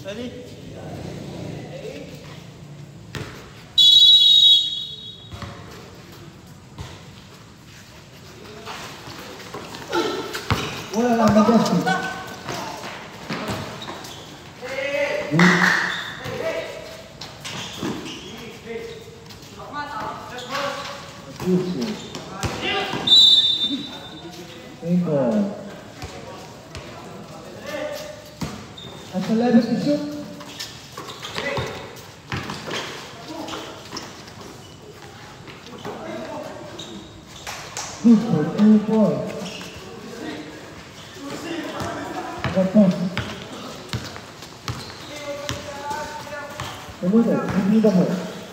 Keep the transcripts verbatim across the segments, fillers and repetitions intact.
Wala lang mag-gassi. Cinco. Hasta level to shoot. Good for two points. Saluda, divida mo.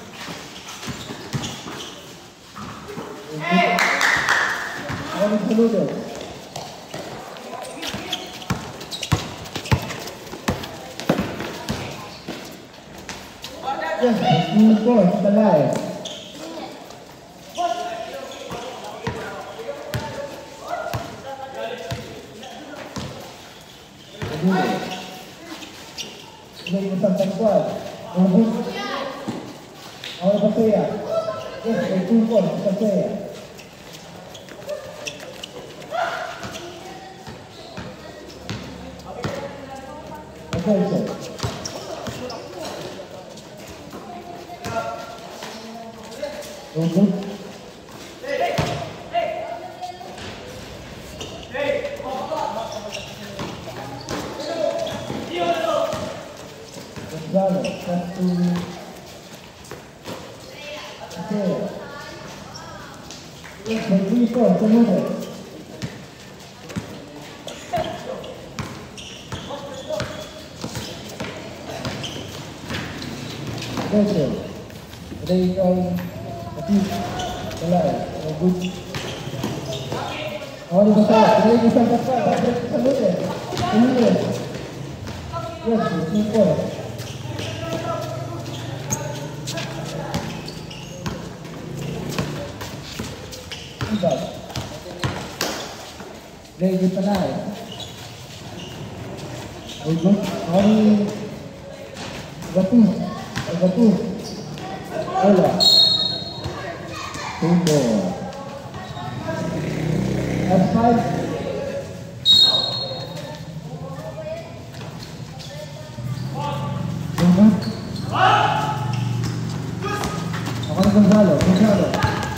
Agora saluda. Yes, two points, talay. Lagi bersama kuat. Untuk awal pasaya. Yes, two points pasaya. Okay, sir. Untuk Gonzalo, satu oke begitu semua oke ada ikan tapi selai bagus awal besar ini bisa dapat semua semua yes super Lagi penai. Bagus. Hari batu, batu. Ola. Tunggu. F five. Tunggu. Akan Gonzalo, Gonzalo.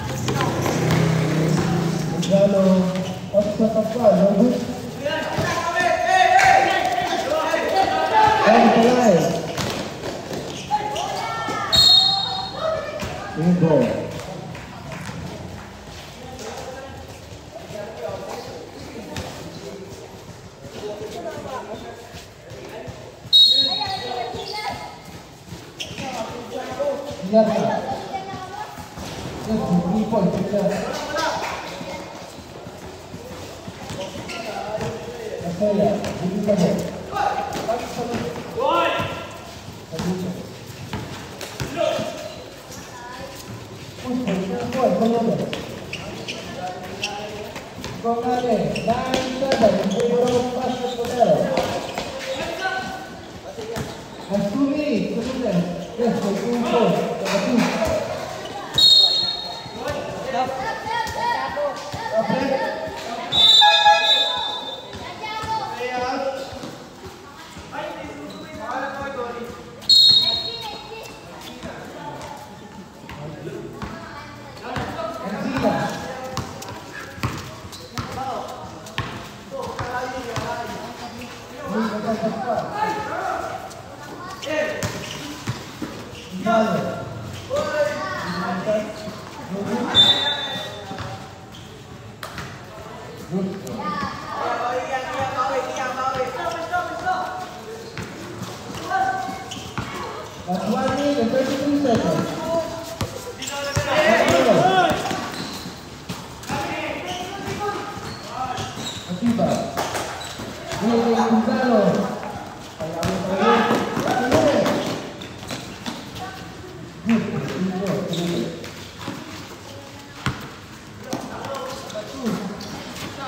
Gonzalo. Osta kapal, bagus. Dan pelai. Tunggu. Lihat. Lihat bunyi pun kita. Saya, ini saja. Woi. That's one minute and thirty-two seconds. Akiba. Diego Gonzalo.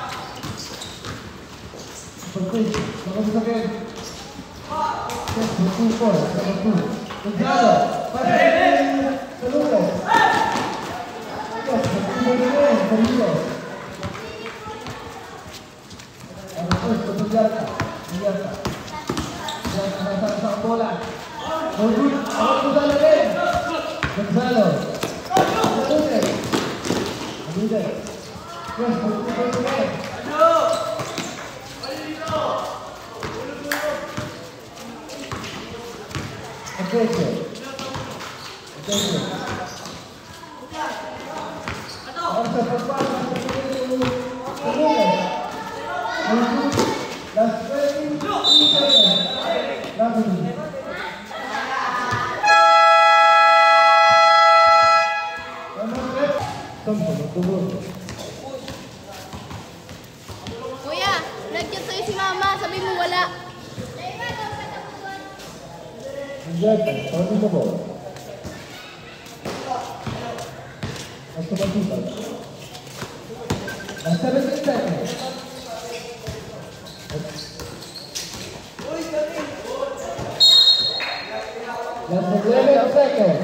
Bagus, bagus, bagus. two points, number two. Gonzalo, pasa Saludos. Yes, continuamente, Saludos. Ano po, Gonzalo. Gonzalo. Gonzalo sa bola. Gonzalo rin. Gonzalo. Saludos. Saludos. Yes, continuamente. Attention. Attention. Vamos a pasar a la segunda. Las twenty seconds. Rapidly. Kuya, nag-chat sa'yo si Mama. Sabi mo wala. Exactly. Holding the ball. That's the ball keeper. And seventeen seconds. That's eleven seconds.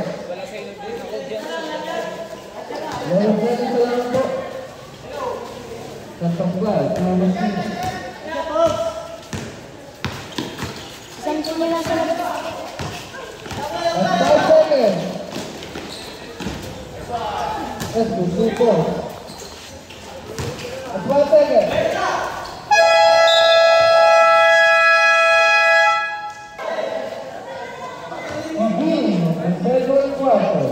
eleven seconds sa lang po. Katanggal. Number six. Isang tuloy lang sa labas. That's five seconds. Let's go, two points. That's one second. Begin the second quarter.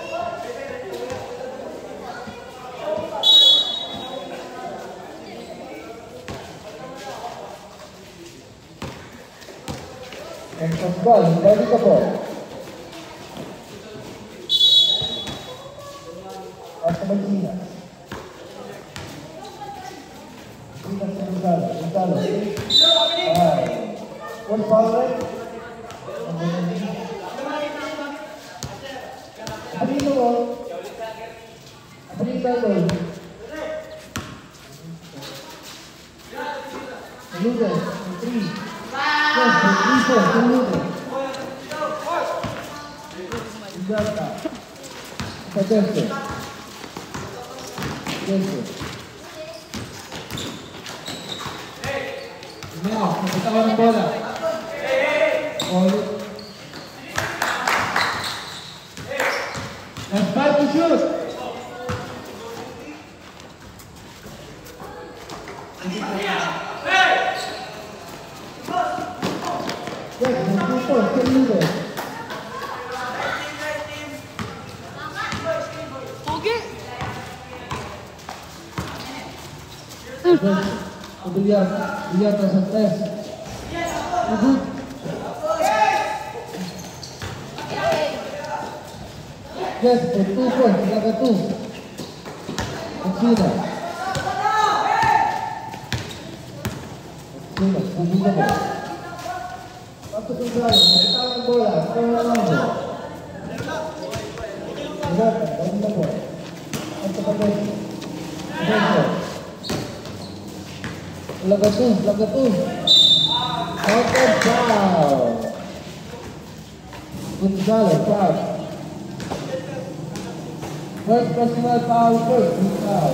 And football, ready the ball. Hasta Medina. Medina sa Gonzalo. Gonzalo. Ah. One foul right? Abrito mo. Abrito mo. Saludos. Three. Yes, three, four. Saludos. Gonzalo. Attention. Attention. Now, nakita ng bola. All. That's five to shoot. Yes, two points, ten meters. Kemudian lihat atas tes. Good. Yes, for two points, silakan two. Aksina. Aksina, kumpul bola. Satu Gonzalo, menekan bola, bola lama. Silakan, kumpul bola. Satu pemain. Attention. Lagatus, lagatus. Second foul. Gonzalo, foul. First personal foul first, foul.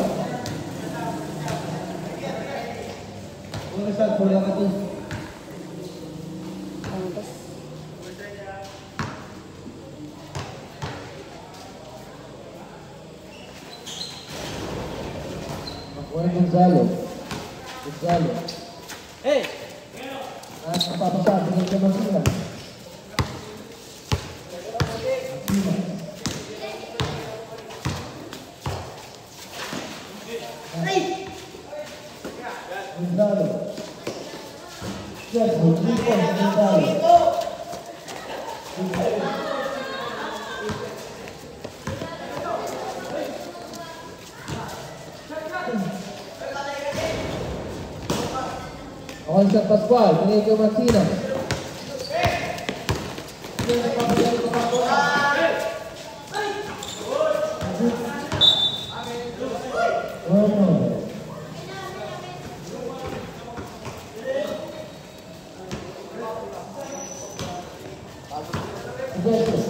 Una shot for lagatus. Makuha Gonzalo. Gonzalo. Hey! At napapasabi ng Kamasina. Gonzalo. Yes, three points, Gonzalo. Awan sa Pascual, pinay kay Martina. Aggressive.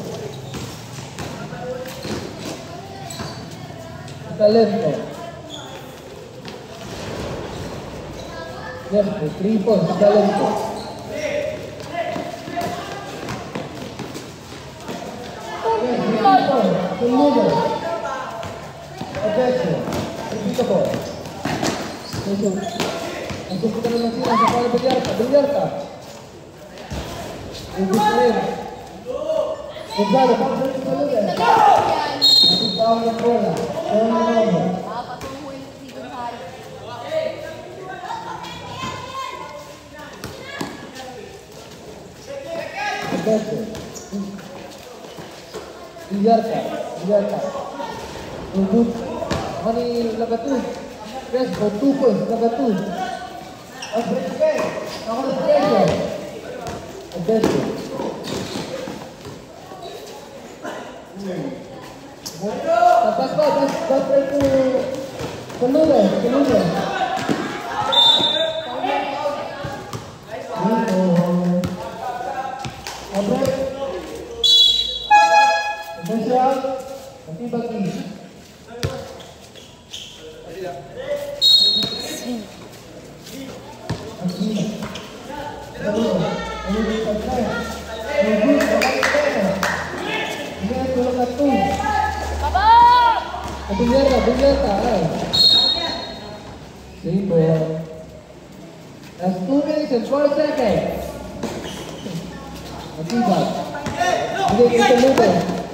Talento. Left, three points, talento. Yes, three points, Tulugan. Aggressive. Repeat the ball. Masuk kita naman sila sa pala Bilyarta. Bilyarta. Ubus na rin. Gonzalo, pakasal sa Tulugan. Masuk tawag ng bola. Kaya na naman. Aggressive. Bilyarta. Bilyarta. Ubus. Ako ni Lagatun. Yes, for two points, Lagatun. Ang break kayo. Ako na pressure. Aggressive. Tapos ba, tapos ba ito Tulugan, Tulugan. Abret. Aggressive. Bagi-bagi. Bilyarta, Bilyarta. Same ball. That's two minutes and four seconds. Matibag. Hindi kita luto.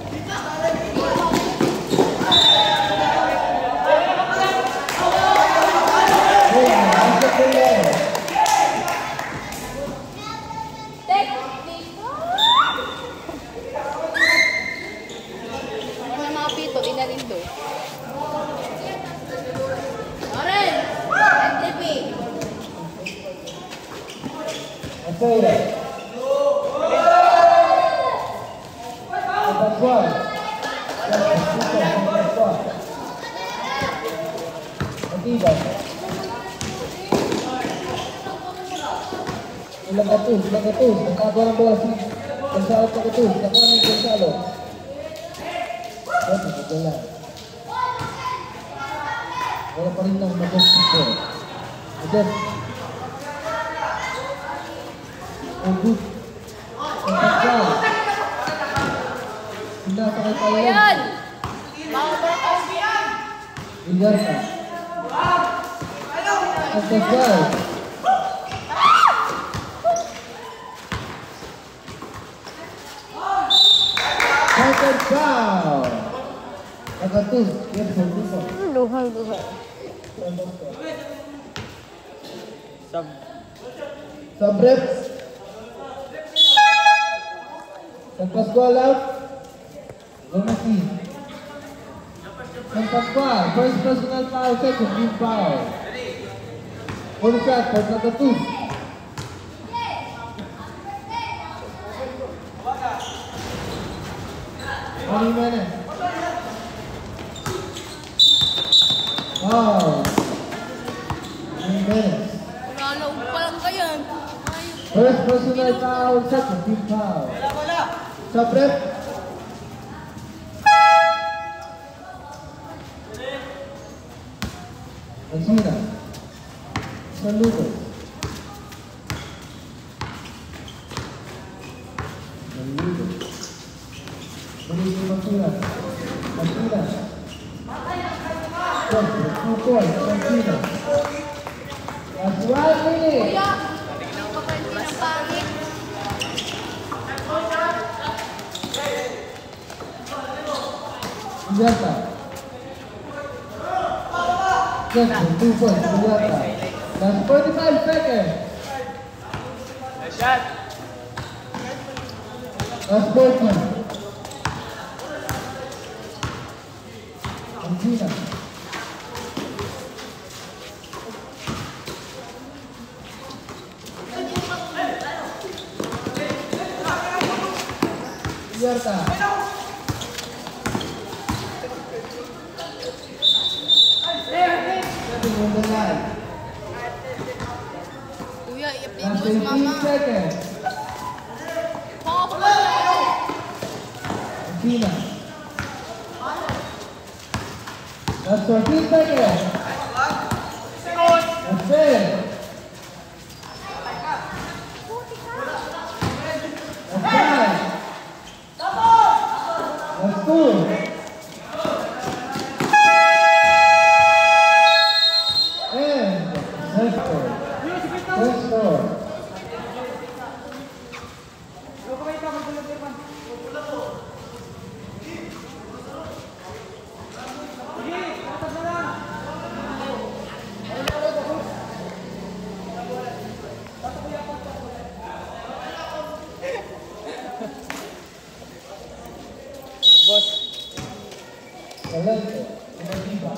Okay. That's one. That's one. Matibag. Ilang katus, ilang katus. Nakakuha ng bola si Gonzalo sa katus. Nakakuha ni Gonzalo. Ito, ito lang. Wala pa rin lang mag-dito. Ito. Oh, good. Ang pagkaw. Hindi sa kay Paolo. Ayan! Mga workout yan! Bilyarta. Ang pagkaw. Second foul. Nagatus. Yes, hold on. Luhay, luhay. Sub. Sub reps. San Pascual out. Lumasi. San Pascual. First personal foul. Second team foul. Full shot for Nagatus. Twenty minutes. Wow. Twenty minutes. Nalaog pa lang kayo. First personal foul, second team foul. Sub rep. Masina. Saludos. Saludos. Tuloy si Masina. Masina. Yes, two points. Masina. That's one minute. Kuya, kapansin ng pangit. Bilyarta. Yes, two points. Bilyarta. That's forty-five seconds. Nice shot. That's four points. Masina. Bilyarta. Stepping on the line. Kuya, i-update That's mo si fifteen mama. seconds. Mga pa lang. Messina. That's fourteen seconds. That's it. That's five. That's two. And that's four. That's four. Boss. Talento, Emotiva.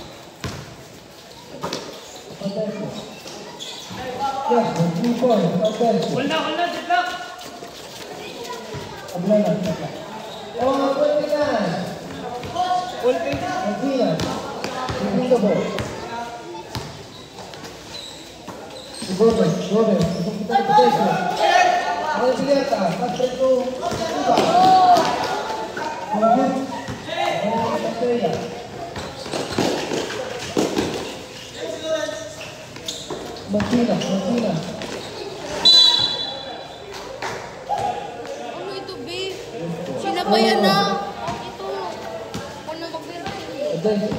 Talento. Yes, two points, Talento. Hold na, hold na, sit lang. Kabila lang, kabila. Oh, twenty-nine. Hold kayo. Messina. Repeat the ball. Gomez, Gomez. Ito kita ng possession. Ano Bilieta? Patrick to Cuba. Gomez. Ano Estrella. Messina, Messina. Ano ito, babe? Sila ba yan na? Ito. Ako na magbira. Attention.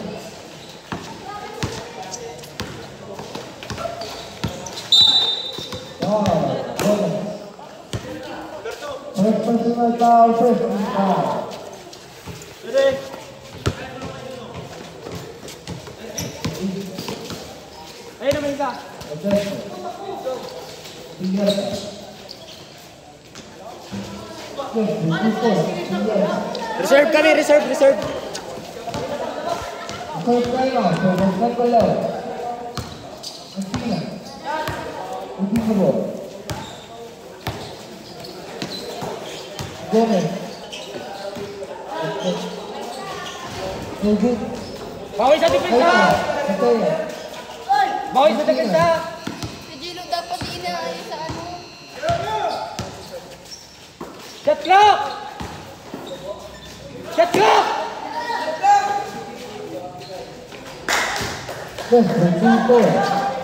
Wow, Gomez. First personal foul, first personal foul. Ready? Ayun naman isa. Attention. Bilieta. Yes, two points. Bilieta. Reserve kami, reserve, reserve. First time out, so one below. Messina. Repeat the ball. Gomez. No good. Bawi sa depensa. Attention. Bawi sa depensa. Si Gino dapat inaayos sa ano. Shot clock. Shot clock. Yes, two points.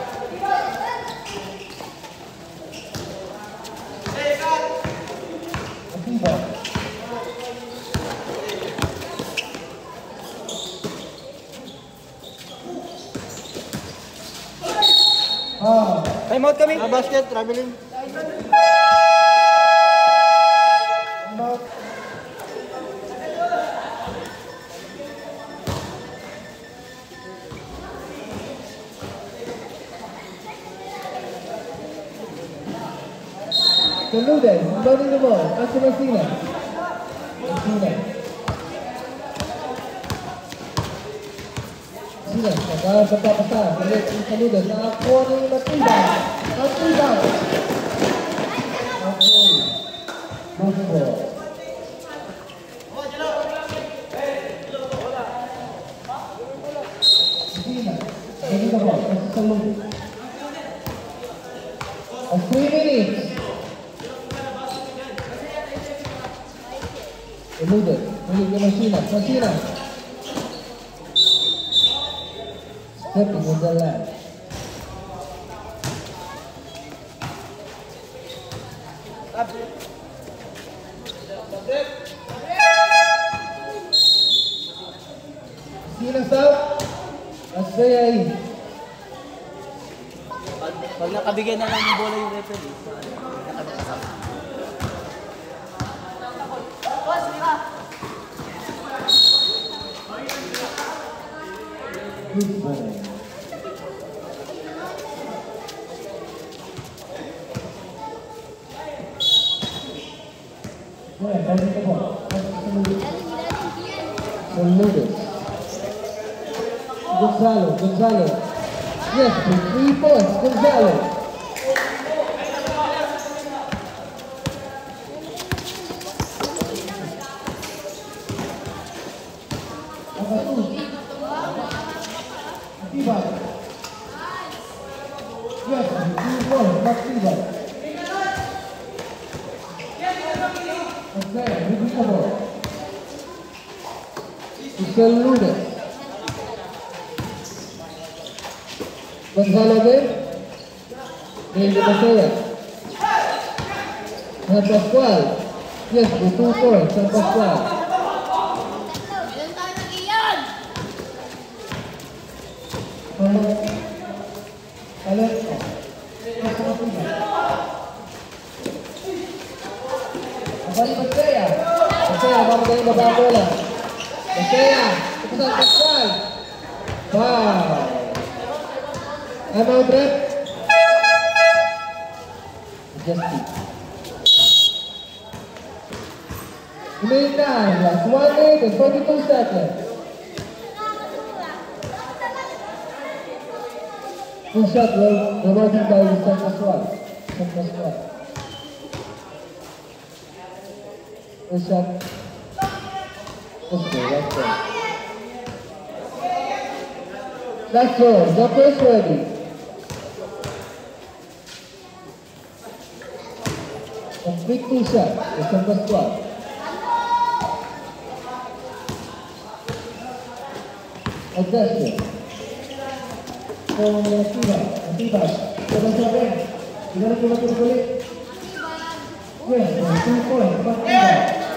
Atiba. Ah, Time out kami. basket, traveling. about Saludes, running the ball. That's to Messina. Messina. Messina, nagkaroon sa papasa. Galit yung Saludes. Nakakuha na yung Matiba. Matiba. Okay. Good ball. Messina. Running the ball. That's to Saludes. Of three minutes. Eluded. Milik ke Messina. Messina. Stepping in the line. Messina stop. Estrella in. Pag, pag nakabigyan na lang ng bola yung referee, nakabigyan. Good ball. Yeah, that's the ball. That's the ball. Saludes. Gonzalo, Gonzalo. Yes, with three points, Gonzalo. Abatu. Atiba. Yes, with two points, Atiba. Okay, moving the ball. Hazel Lunes. Gonzalo again. Name Masaya. San Pascual. Yes, the two points. San Pascual. Ilan tayo nag-iyan? Alet. Alet. Abalik Masaya. Masaya, mamagaling baba ang bola. Masaya. Ito San Pascual. Wow. Time out, rep. Adjusting. Remain nine, last one minute and forty-two seconds. Full shot rewarded by San Pascual. San Pascual. Full shot. Okay, that's good. Last roll, jumper is ready. Complete two shots for San Pascual. Adjusted. For Atiba. Atiba. Coba siapa? Gimana coba kita balik? Yes, two points. Atiba.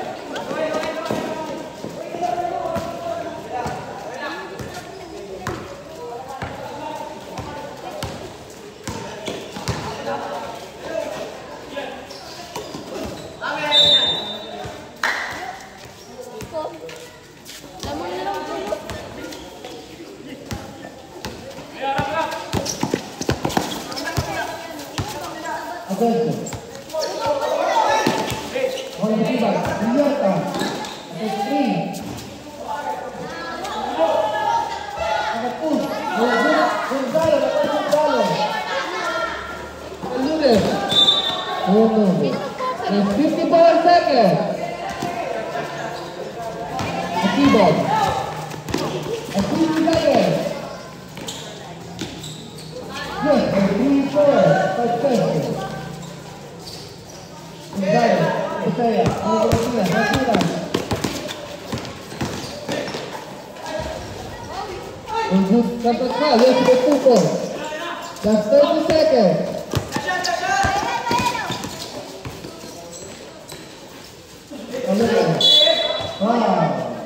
Lamang na lang dulu. Attention. Bola Atiba. Biarkan. Atas three. Angkat push. Bola Gonzalo. Dapat Gonzalo. Lunes. Oh no. There's fifty-four seconds. Atiba. Atiba seconds. Yes, three, four, five seconds. Gonzalo, Masaya, Gonzalo, Masaya. Good, San Pascual, yes, the two points. That's thirty seconds. Wow.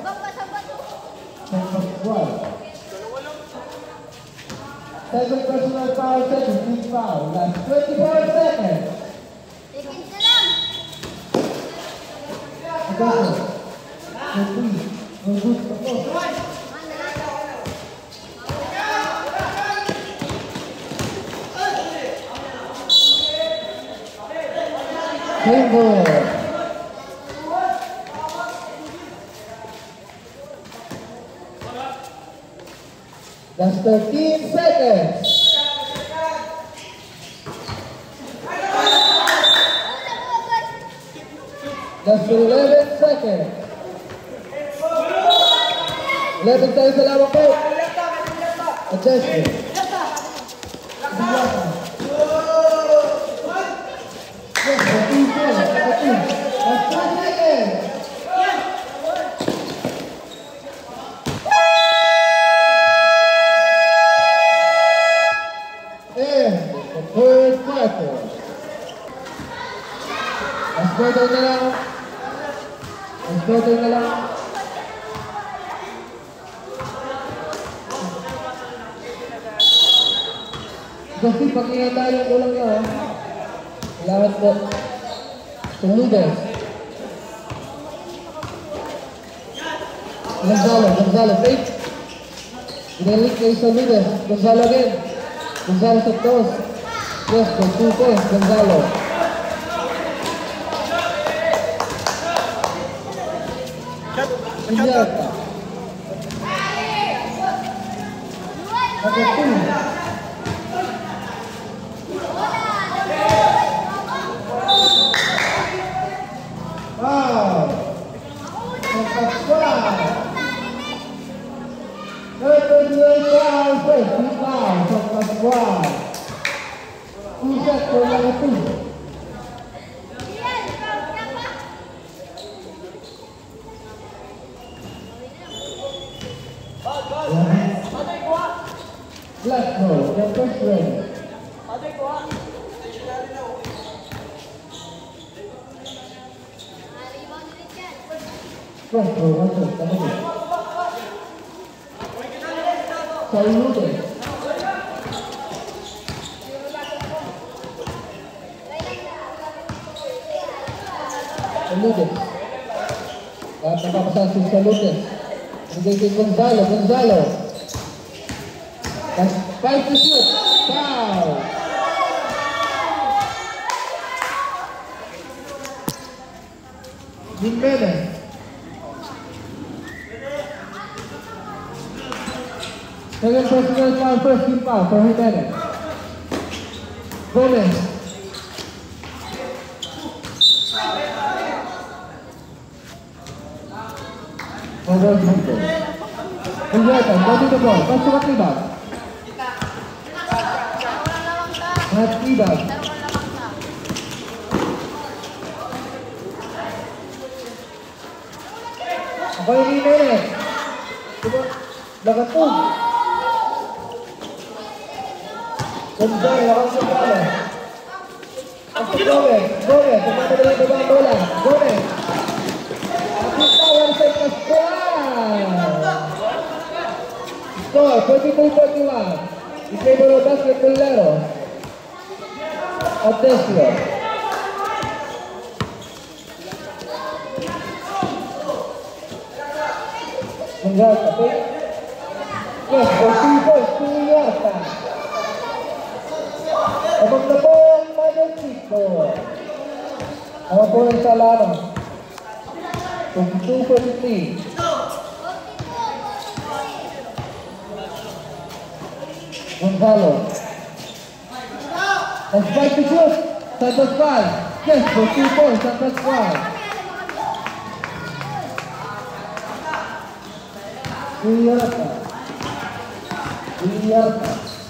San Pascual. Seven personal foul seconds, big foul. That's twenty-four seconds. Seconds na lang. Agad. Good, good, good. Rainbow. That's thirteen seconds. That's eleven seconds. eleven tayo sa lamang po. Adjustment. Yes, thirteen seconds. thirteen. That's two seconds. And the third quarter. Last quarter na lang. Last quarter na lang. Kasi pag-ingat tayo yung ulang nyo, ha? Kailangan po. Tumudas. Gonzalo, Gonzalo, fake. Ginalik kay Tumudas. Gonzalo again. Gonzalo sa toss. Yes, for two points, Gonzalo. Inyata. Number two. Wow. San Pascual. thirty-eight foul, fifty foul, San Pascual. Two sets for number two. Jumpers ready. Yes, bro, one two, come again. Salude. Salude. At napapasan si Salude. Bigay kay Gonzalo, Gonzalo. That's five to shoot. Foul. Jimenez. Second personal foul, first team foul for Jimenez. Gomez. Over Hunter. Julieta, go to the ball. Pass to Matibag. Matibag. Ako yung Jimenez. Lagatog. Gonzalo, lakas sa bola. Gomez, Gomez. Tumatalo yung ibang bola. Gomez. One set of score, twenty-two forty-one. In favor of Basketballero. Adesio. Mengata, okay? Yes, for two points, two yarda. Abang na po ang Magentito. Abang po ang Salano. twenty-two forty-three. Gonzalo. That's five to shoot. Santos five. Yes, for two points. Santos five. Iyarta. Iyarta.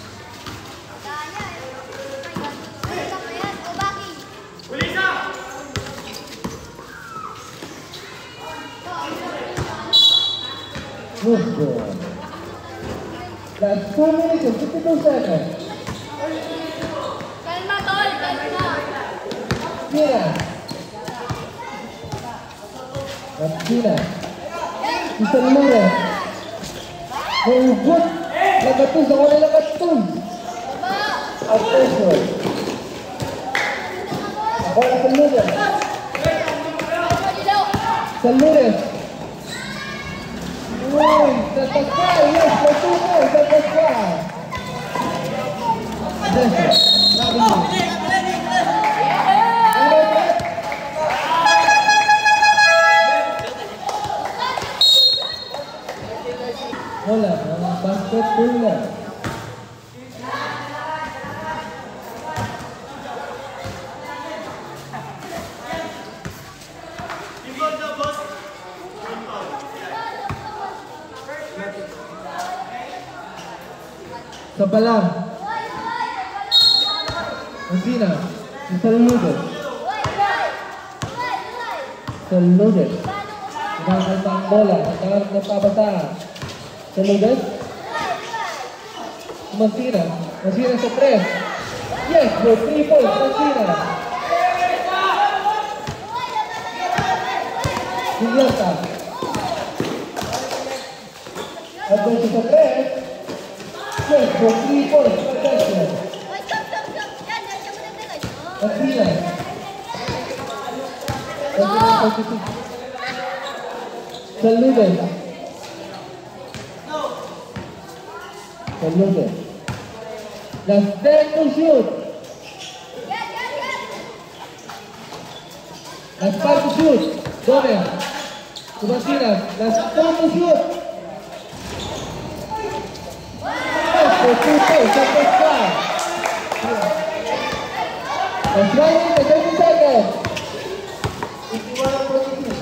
Good ball. That's two minutes and fifty-two seconds. Kalma, tol. Kalma. Tina. That's Tina. Isa Lure. Very good. Lagatun. Sa wala lagatun. Attention. Bola sa Lure. Sa Lure. Uy, Santos five, yes, for two more, Santos five. Yes, sabi mo. Wala, ang basketball na. Sabalang. Magina. Saludes. Saludes. Inakalta ang bola. Nakakalap ng pabata. Saludes. Magina. Magina sa tres. Yes, for three points. Magina. Julieta. At doon sa tres. Yes, for three points. Magina. Magina. Saludes. Saludes. Last ten to shoot. Last five to shoot. Gomez. Subasinas. Last four to shoot. Yes, for two points. That's five. That's one minute, thirty seconds. fifty-one forty-two.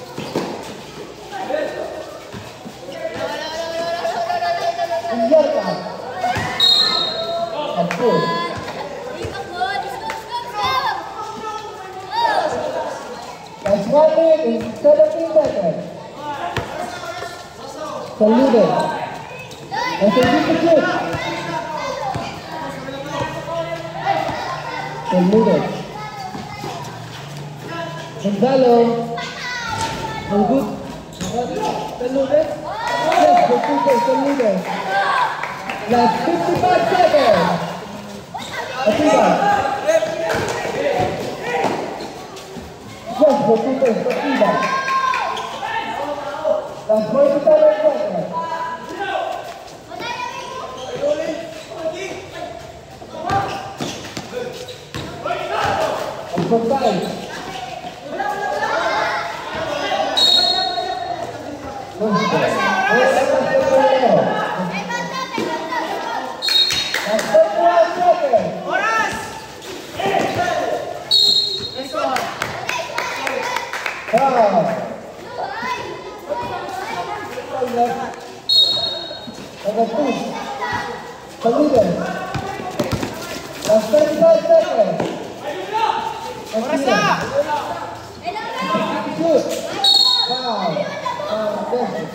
Injata. Approve. That's one minute and seventeen seconds. Saludes. That's a good shoot. Bermudez. Gonzalo. No good. Bermudez. Yes, for two points, Bermudez. Last fifty-five seconds. Atiba. Yes, for two points, Atiba. Last forty-seven seconds. And for five. No score. Last thirty-one seconds. Five. Number two. Bermudez. Last thirty-five seconds. Shoot. Foul. Uh, yes.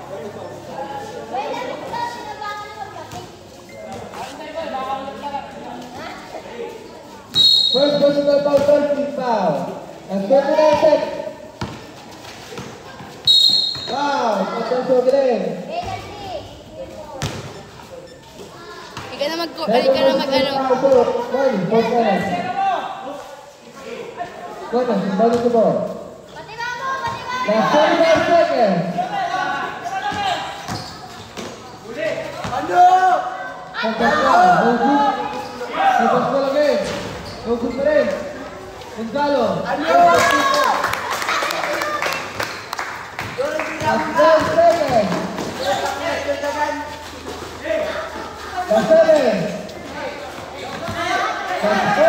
First personal foul, first foul. And thirty-nine seconds. Wow, potential game. Ika na mag- ay, ika na mag-ano. Morning, four minutes. Goodness, it's ball to the ball. Last thirty-nine seconds. No good. Tapos ko lang eh. No good pa rin. Gonzalo. Last ten seconds. Last seven. Last four.